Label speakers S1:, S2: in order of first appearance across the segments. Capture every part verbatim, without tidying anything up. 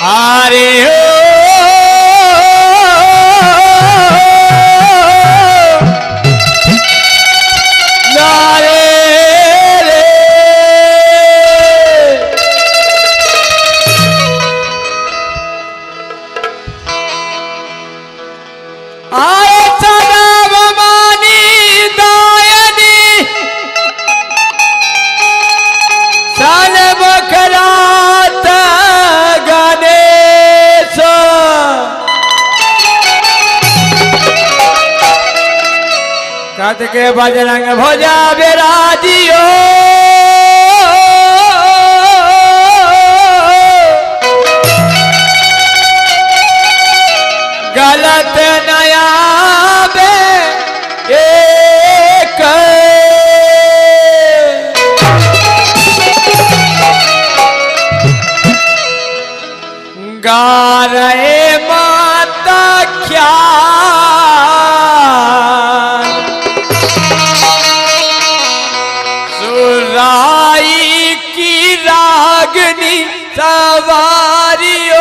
S1: अरे हो नारे रे आए सदा भवानी दायनी साल बखरात गणेश कत के बजरंग भोजा बेराजियो गलत नया बे एक गा रहे माता क्या सुराई की रागनी सवारियों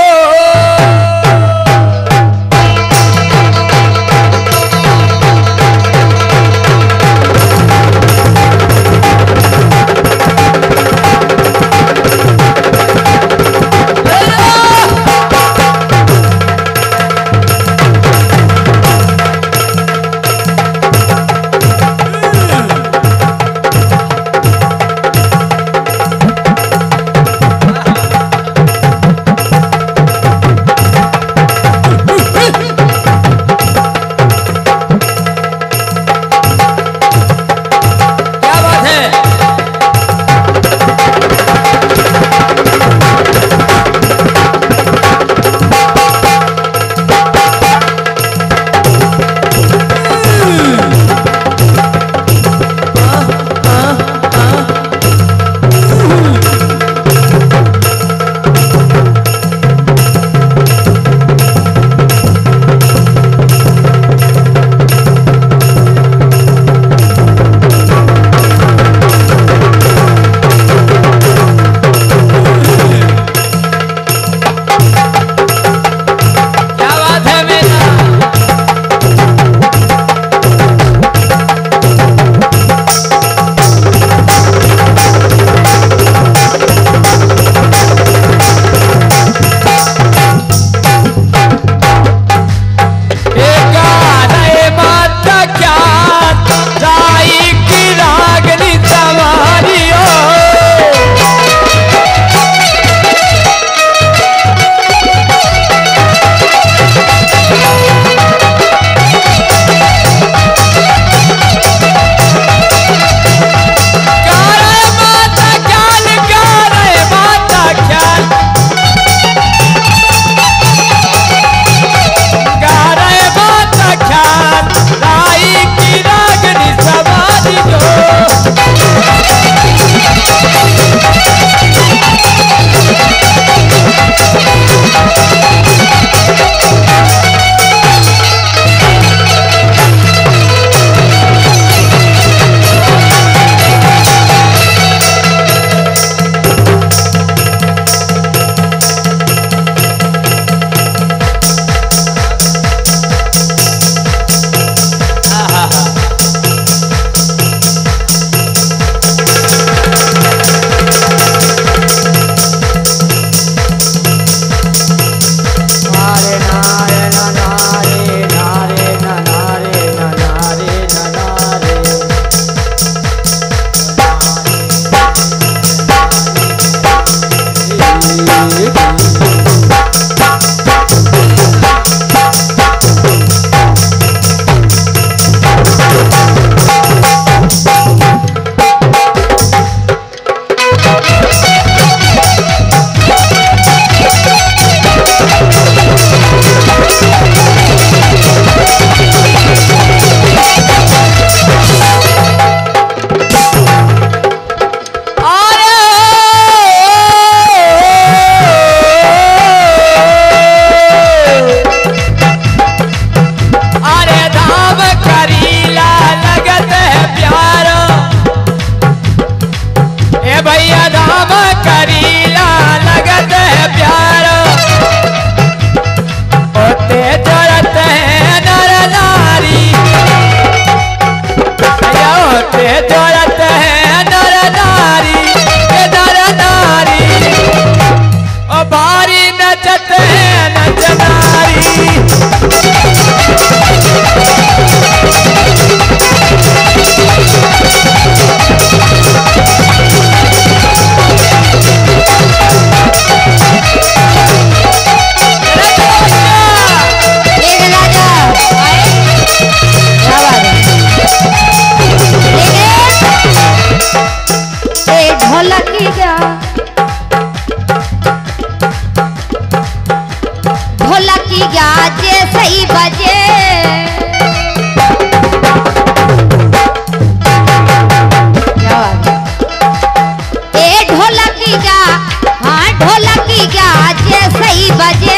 S2: ढोलकी गाजे सही बजे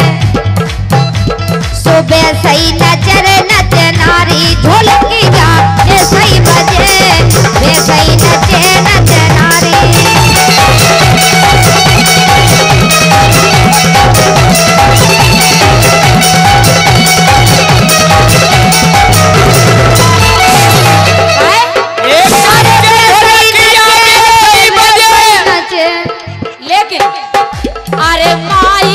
S2: सुबह सही नजर नच नारी ढोलकी गाजे सही बजे वे सही नचे नच नारी
S3: अरे माई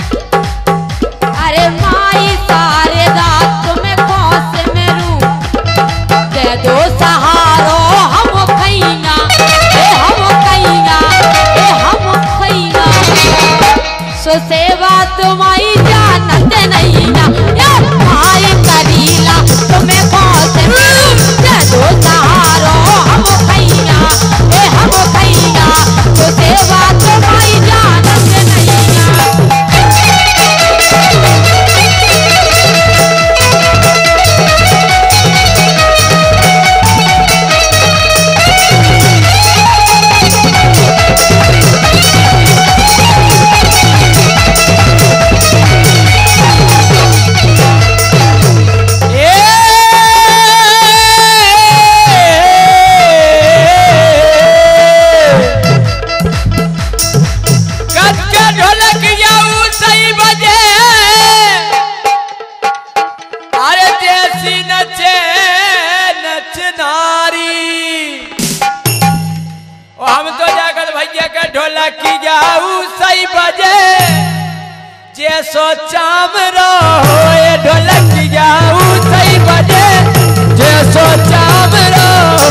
S3: अरे माई सारे रात में कौन से मेरू दे दो सहारो हम खैना ए हम खैना ए हम खैना सो सेवा तुम्हारी जानत नहीं ना ए माई करीला तुम्हें कौन से मेरू दे दो सहारो हम खैना ए हम खैना सो सेवा तुम्हारी जानत
S1: ढोलकी जाऊ सही बजे जे सोचाम रहो ढोलकी जाऊ सही बजे जे सोचाम रहो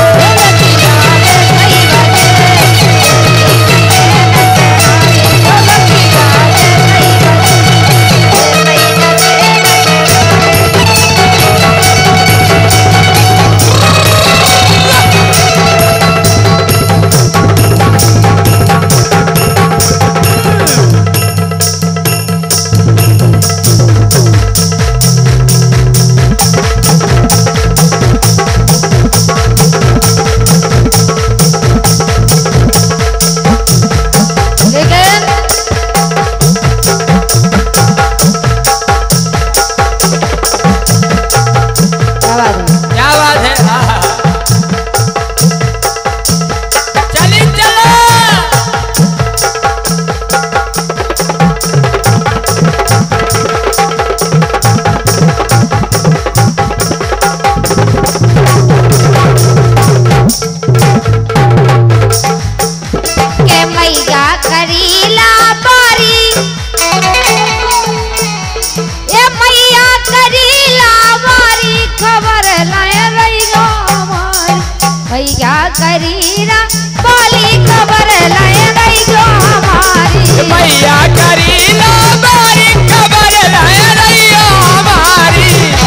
S2: करीना बोली खबर लाए रही गो हमारी
S1: मैया करीना बोली खबर लाए रही गो हमारी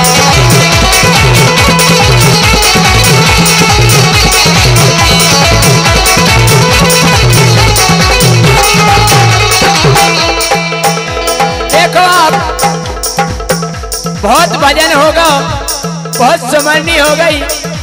S1: देखो आप बहुत भजन होगा बहुत सुमरनी हो गई